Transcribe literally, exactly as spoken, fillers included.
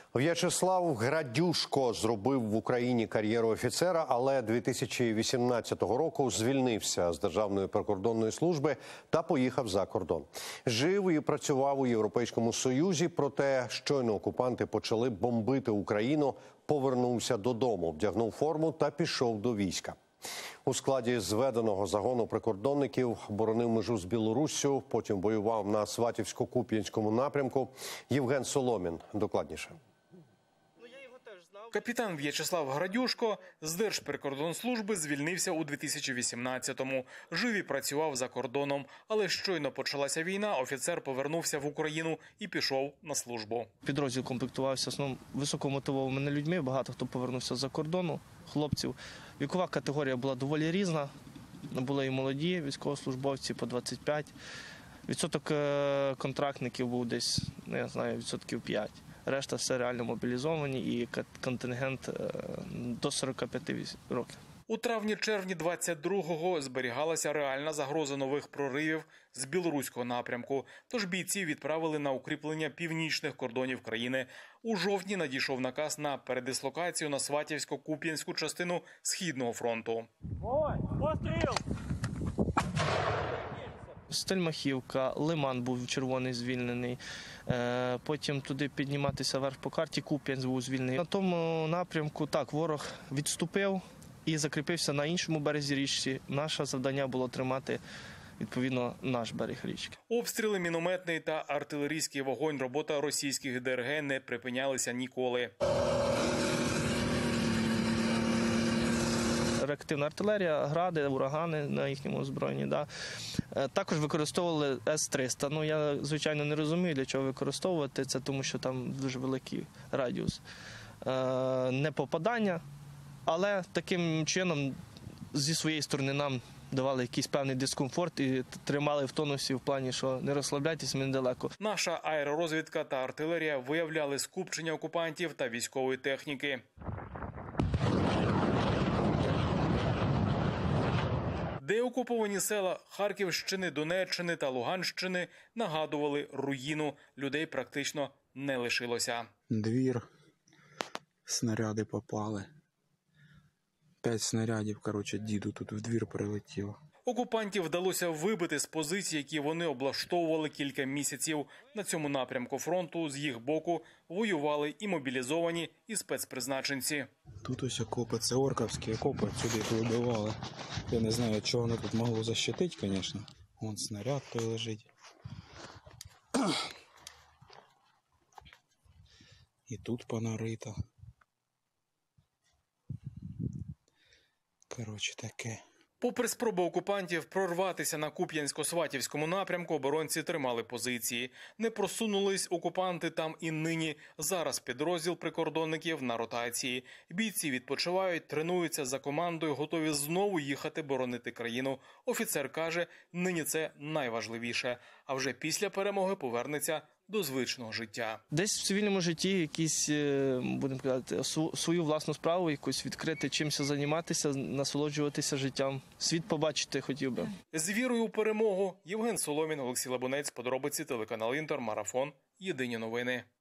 В'ячеслав Градюшко зробив в Україні кар'єру офіцера, але дві тисячі вісімнадцятого року звільнився з Державної прикордонної служби та поїхав за кордон. Жив і працював у Європейському Союзі, проте щойно окупанти почали бомбити Україну, повернувся додому, вдягнув форму та пішов до війська. У складі зведеного загону прикордонників боронив межу з Білоруссю, потім воював на Сватівсько-Куп'янському напрямку. Євген Соломін докладніше. Капітан В'ячеслав Градюшко з Держприкордонслужби звільнився у дві тисячі вісімнадцятому. Жив і працював за кордоном, але щойно почалася війна, офіцер повернувся в Україну і пішов на службу. Підрозділ комплектувався основному високомотивованими людьми, багато хто повернувся з-за кордону, хлопців. Вікова категорія була доволі різна, були і молоді військовослужбовці по двадцять п'ять. Відсоток контрактників був десь, я знаю, відсотків п'ять. Решта все реально мобілізовані і контингент до сорока п'яти років. У травні-червні двадцять другого зберігалася реальна загроза нових проривів з білоруського напрямку. Тож бійців відправили на укріплення північних кордонів країни. У жовтні надійшов наказ на передислокацію на Сватівсько-Куп'янську частину Східного фронту. Постріл! Стельмахівка, Лиман був червоний звільнений, потім туди підніматися вверх по карті, Куп'янськ був звільнений. На тому напрямку так, ворог відступив і закріпився на іншому березі річки. Наше завдання було тримати, відповідно, наш берег річки. Обстріли, мінометний та артилерійський вогонь, робота російських ДРГ не припинялися ніколи. Реактивна артилерія, гради, урагани на їхньому озброєнні. Да. Також використовували С триста. Ну, я, звичайно, не розумію, для чого використовувати це, тому що там дуже великий радіус не попадання, але таким чином зі своєї сторони нам давали якийсь певний дискомфорт і тримали в тонусі в плані, що не розслабляйтесь, ми недалеко. Наша аеророзвідка та артилерія виявляли скупчення окупантів та військової техніки. Деокуповані села Харківщини, Донеччини та Луганщини нагадували руїну. Людей практично не лишилося. Двір, снаряди попали. П'ять снарядів, коротше, діду тут в двір прилетіло. Окупантів вдалося вибити з позицій, які вони облаштовували кілька місяців. На цьому напрямку фронту з їх боку воювали і мобілізовані, і спецпризначенці. Тут ось окопи, це орковські окопи, сюди вибивали. Я не знаю, чого воно тут могло защитити, звісно. Вон снаряд той лежить. І тут понарита. Коротше, таке. Попри спроби окупантів прорватися на Куп'янсько-Сватівському напрямку, оборонці тримали позиції. Не просунулись окупанти там і нині. Зараз підрозділ прикордонників на ротації. Бійці відпочивають, тренуються за командою, готові знову їхати боронити країну. Офіцер каже, нині це найважливіше. А вже після перемоги повернеться до звичного життя. Десь в цивільному житті якісь, будемо казати, свою власну справу, якусь відкрити, чимось займатися, насолоджуватися життям. Світ побачити хотів би. З вірою у перемогу. Євген Соломін, Олексій Лабунець, подробиці, телеканал Інтер, Марафон, Єдині новини.